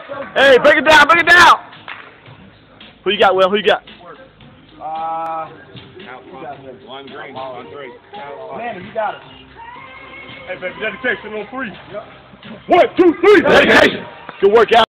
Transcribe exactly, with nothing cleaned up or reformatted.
Hey, break it down, break it down. Who you got, Will? Who you got? Uh, One green, one three. Manny, you got it. Hey, baby, dedication on three. Yep. One, two, three. Dedication. Good work out.